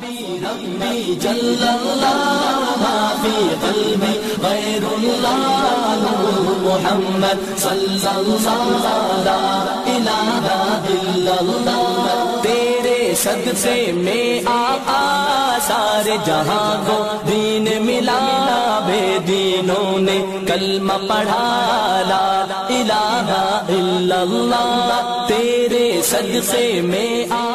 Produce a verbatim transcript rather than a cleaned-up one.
रब्बी जल्लल्लाहु मा फी क़ल्बी गैरुल्लाह मुहम्मद सल्लल्लाहु ला इलाहा इल्लल्लाह। तेरे सदक़े में आका सारे जहां को दीन मिला, बेदीनों ने कलमा पढ़ा ला इलाहा इल्लल्लाह। तेरे सदक़े में